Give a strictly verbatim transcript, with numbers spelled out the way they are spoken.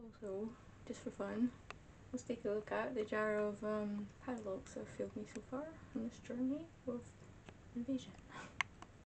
Also, just for fun, let's take a look at the jar of um, padlocks that have failed me so far on this journey of invasion.